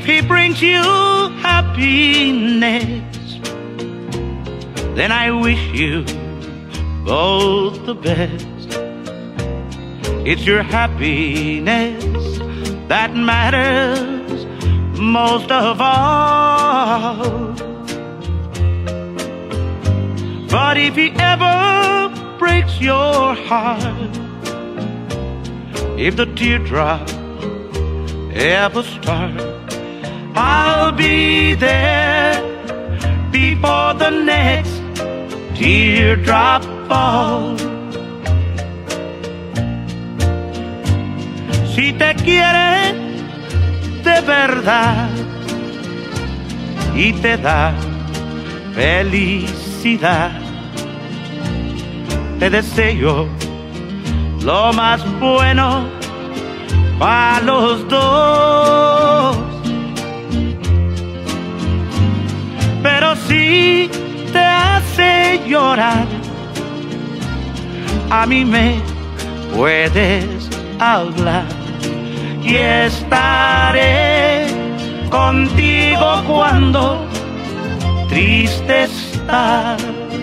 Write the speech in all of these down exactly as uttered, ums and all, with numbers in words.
he brings you happiness, then I wish you both the best. It's your happiness that matters most of all. But if he ever breaks your heart, if the teardrop ever start, I'll be there before the next teardrop falls. Si te quiere de verdad y te da felicidad, te deseo lo más bueno para los dos. Pero si te hace llorar, a mí me puedes hablar y estaré contigo cuando triste estás.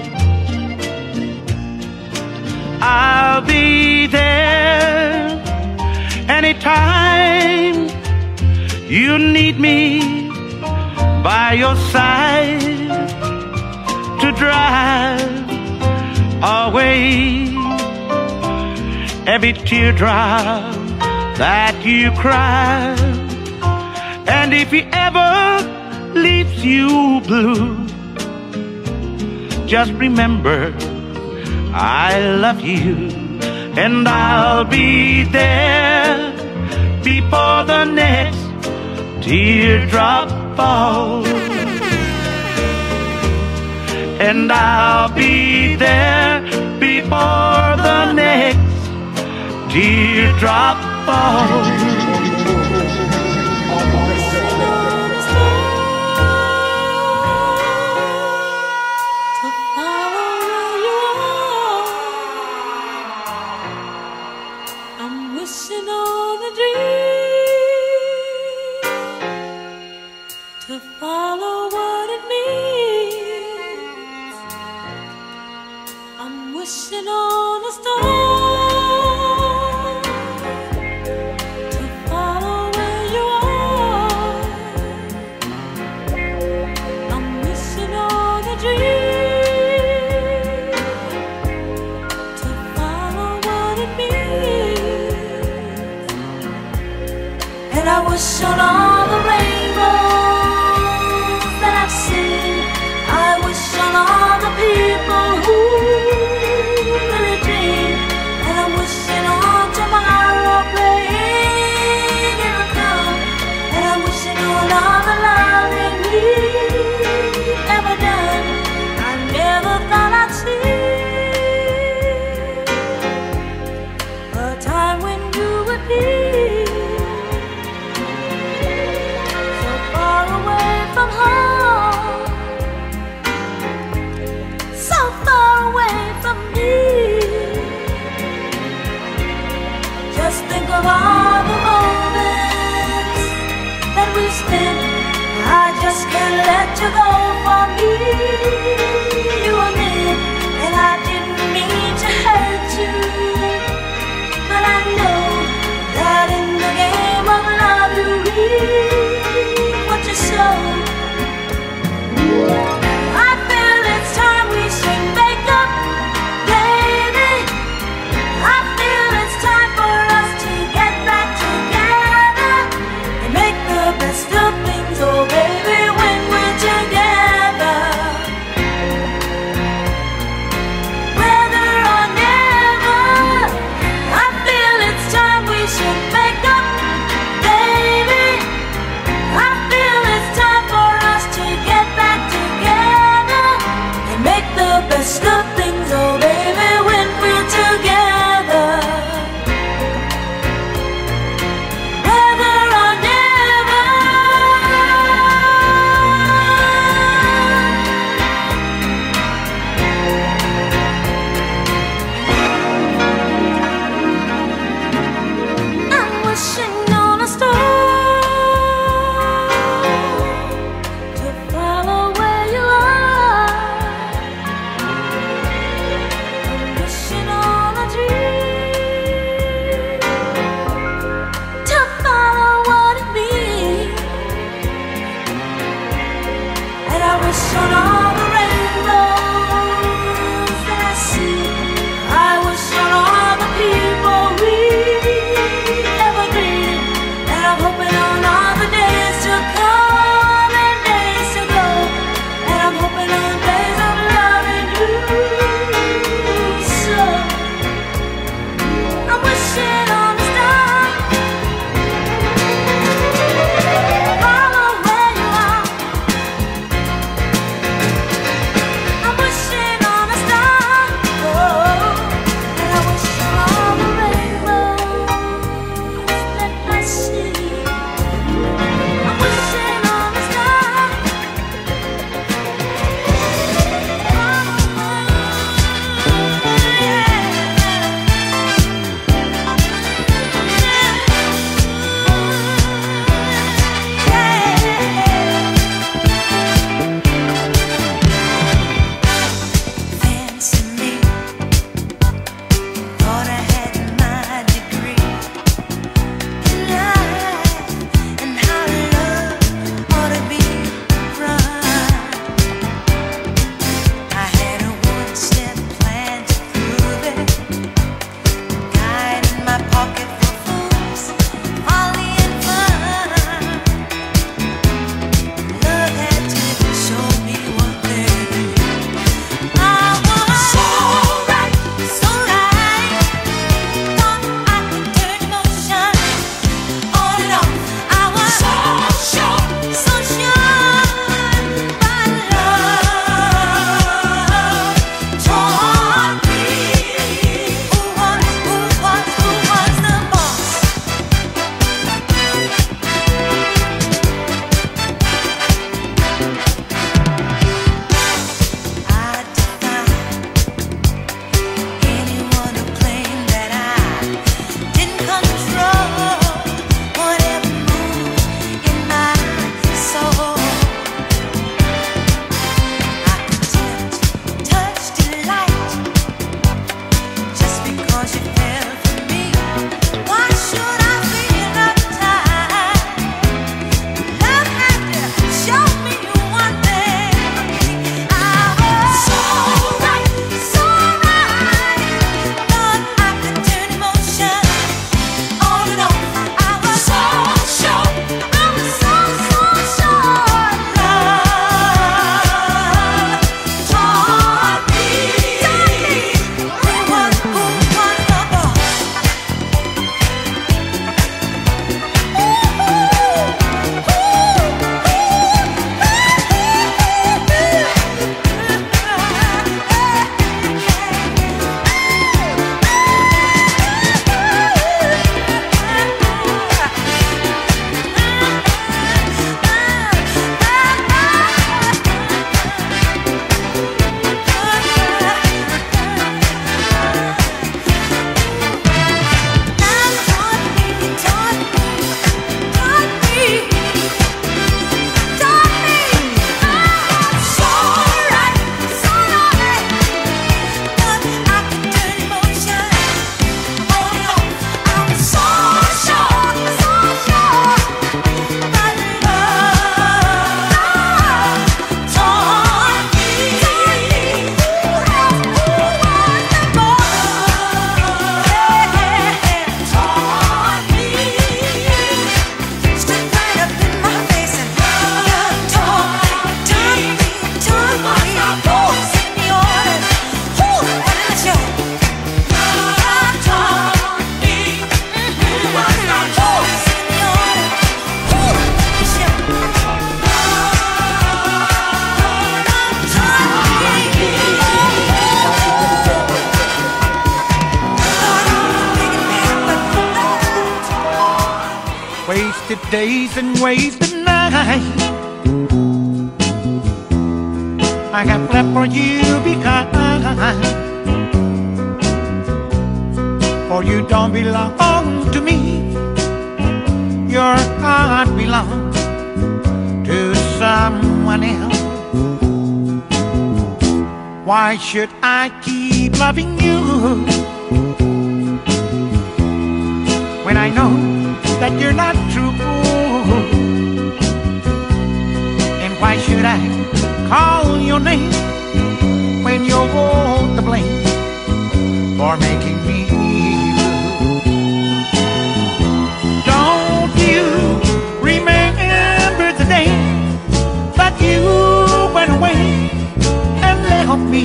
I'll be there anytime you need me by your side to drive away every teardrop that you cry. And if he ever leaves you blue, just remember I love you, and I'll be there before the next teardrop falls. And I'll be there before the next teardrop falls. Wishing on a star to follow where you are. I'm wishing on a dream to follow what it means. And I wish on all the rainbows that I've seen. I wish on all the people who days and wasted nights. I have left for you behind, for you don't belong to me. Your heart belongs to someone else. Why should I keep loving you when I know that you're not true? And why should I call your name when you're to blame for making me blue? Don't you remember the day that you went away and left me?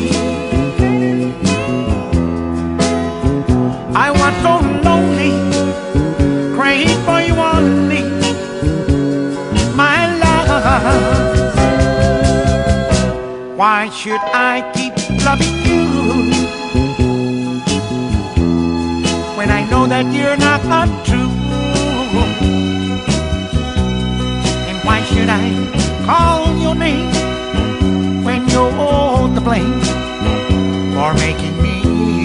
I was so lonely, praying for you only, my love. Why should I keep loving you when I know that you're not true? And why should I call your name when you're to blame for making me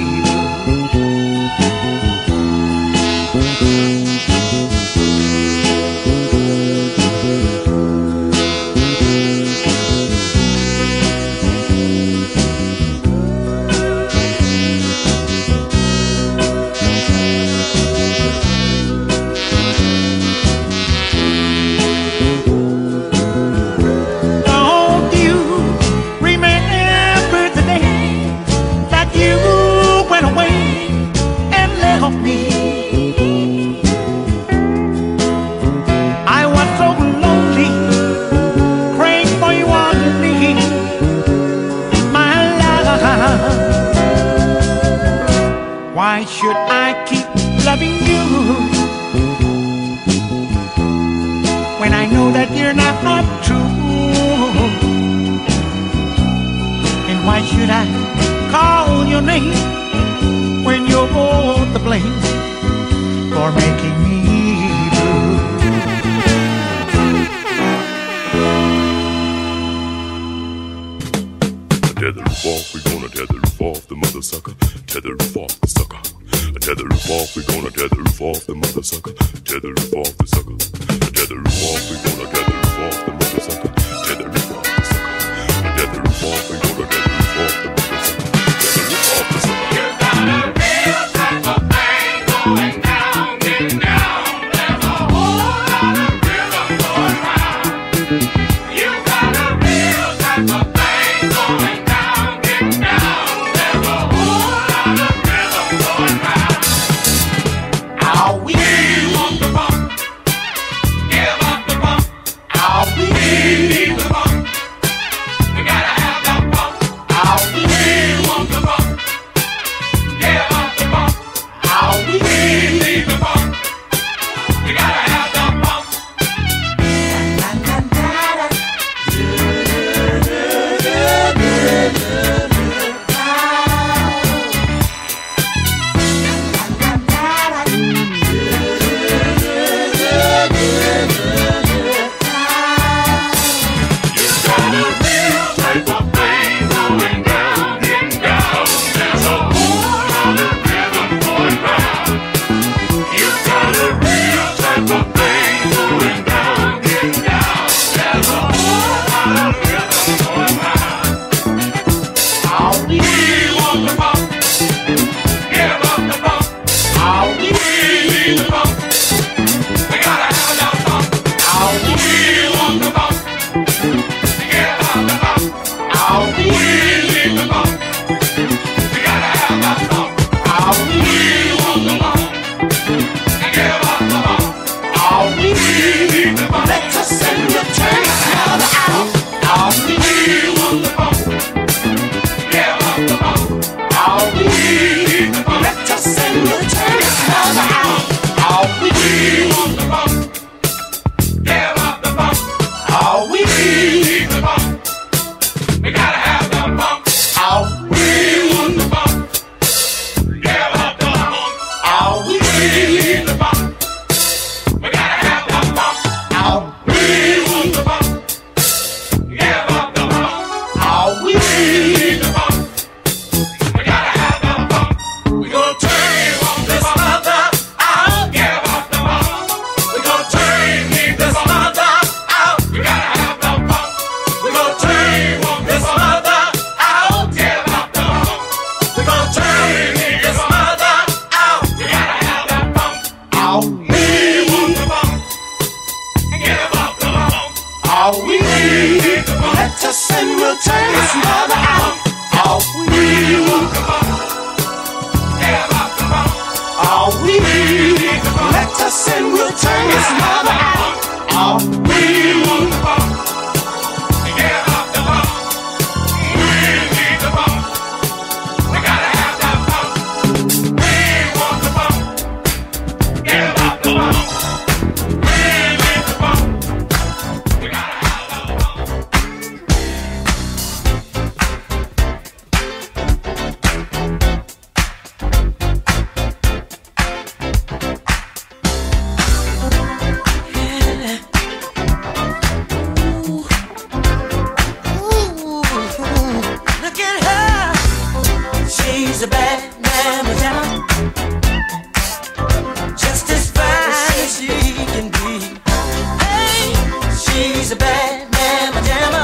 Why should I keep loving you when I know that you're not true? And why should I call your name when you're to blame for making me blue? Tether roof off, we gonna tether roof off the mother sucker. Tether roof off the sucker. Tether roof off, we gonna tether roof off the mother sucker. Tether roof off the sucker. Tether roof off, we gonna tether roof off the mother sucker. Tether roof off the sucker. Tether roof off, we gonna tether roof off the mother sucker. Tether roof off the sucker. You got a real type of thing going down, getting down. There's a whole lot of rhythm going round. You got a real type of thing going down, getting down. There's a whole lot of rhythm going round. How we want the bump, give up the bump. How we need the bump, we gotta have the bump. How we want the bump, give up the bump. How we need the bump, we gotta have the bump. You got a real type of thing going down, getting down. There's a whole lot of rhythm going round. You got a real type of thing going down, getting down. There's a whole lot of rhythm going round. How we want the bump, give up the bump. How we need the bump, we gotta have the bump. How we want the bump, give up the bump. How we need the bump, we gotta have the bump. How we want the bump, give up the bump. How we need the bump, let us send the turn out. How we want the bump, give up the bump. How we need the bump, let us send the turn out. How we want the bump, give up the bump. How we need the bump, we gotta have the bump. need the funk. We gotta have the funk. We gonna turn on this mother out. Get off the funk. We gonna turn this mother out. We gotta have the funk. We gonna turn on this mother out. Get off the funk. We gonna turn this mother out. We gotta have the funk. All We want the funk. Get off the funk. all we need, Need the funk. let us and we'll turn this mother out. All we need, Get off the funk. all we need, let us and we'll turn this mother out. All we need, Get off the funk. We need the funk. We gotta have that funk. We want the funk. Get off the funk. We need the funk. We gotta have that funk. Look at her. She's a bad mama, just as fine as she can be. Hey, she's a bad mama jamma,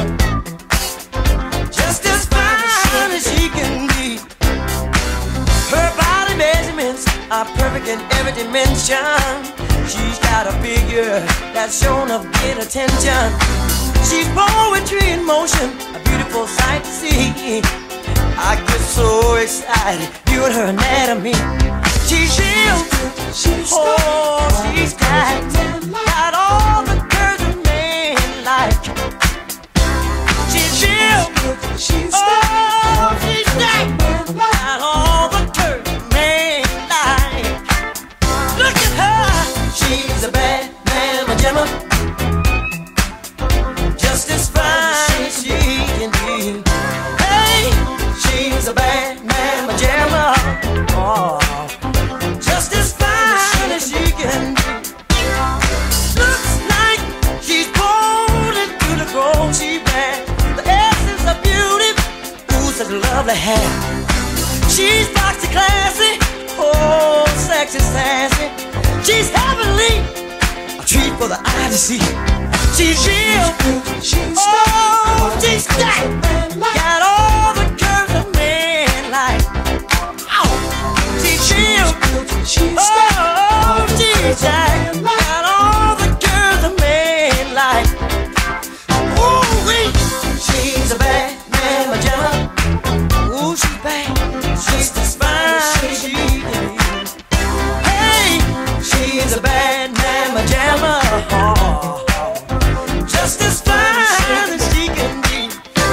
just as fine as she can be. Her body measurements are perfect in every dimension. She's got a figure that's shown of great attention. She's poetry in motion, a beautiful sight to see. I get so excited viewing her anatomy. She's real, she's oh, she's got, got all the curves a man like. She's real, she's oh, she's got, got all the curves a man like. Look at her, she's a bad mama jamma, just as fine as she can be. Hey, she's a bad mama jamma, oh, just as fine as she can be. Looks like she's born into the gold she wears. The essence of beauty, ooh, such lovely hair. She's boxy classy, oh, sexy sassy. She's heavenly, a treat for the eye to see. She's real, oh, she's stacked, got all the curves a man like. Oh, she's real, oh, she's stacked, got all the curves a man like. Ooh-wee, she's a bad mama jamma, ooh, she's bad, she's as fine as she can be. Hey, she's a bad mama jamma, oh, just as fine as she can be.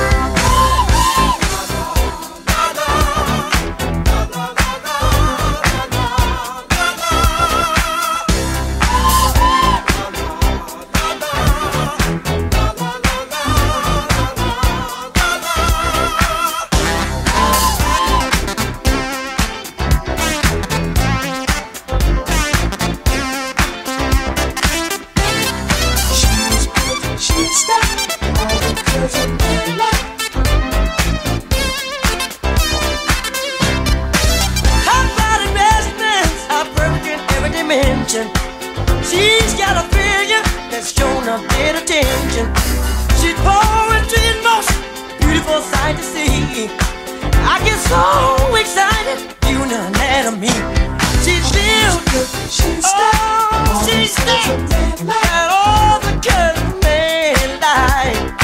Her body measurements are perfect in every dimension. She's got a figure that's shown a bit attention. She's poetry in motion, beautiful sight to see. I get so excited viewing her anatomy. She's real, oh, she's stacked, got all the curves a man like.